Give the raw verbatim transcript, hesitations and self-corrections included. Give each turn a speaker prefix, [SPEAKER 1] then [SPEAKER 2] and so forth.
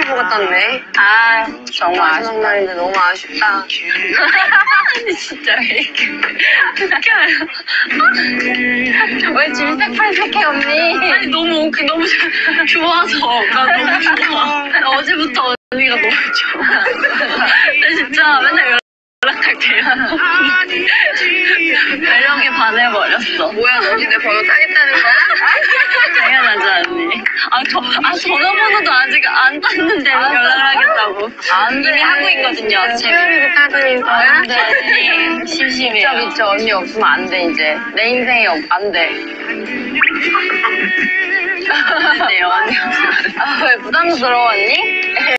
[SPEAKER 1] 친구가 떴네.
[SPEAKER 2] 아, 정말
[SPEAKER 1] 마지막
[SPEAKER 2] 아쉽다.
[SPEAKER 1] 날인데 너무 아쉽다.
[SPEAKER 2] 아니, 진짜 왜 이렇게 웃겨요. 왜 질색팔색해, 언니?
[SPEAKER 1] 아니 너무 웃기 너무 좋아서 나 너무 좋아. 나 어제부터 언니가 너무 좋아. 나 진짜 맨날 연락할게요.
[SPEAKER 2] 매력에 반해버렸어.
[SPEAKER 1] 뭐야 언니 내 번호 따겠다는 거야?
[SPEAKER 2] 당연하지, 언니. 아, 저, 아, 전화번호도 아직 안 땄는데 연락하겠다고. 안 돼. 이미 하고 있거든요, 지금.
[SPEAKER 1] 수연이도 따드릴 거야?
[SPEAKER 2] 안 돼, 언니. 심심해요.
[SPEAKER 1] 미쳐 미쳐 언니 없으면 안 돼 이제. 내 인생이 없, 안 돼.
[SPEAKER 2] 안 돼요, 언니.
[SPEAKER 1] 아 왜 부담스러워 언니?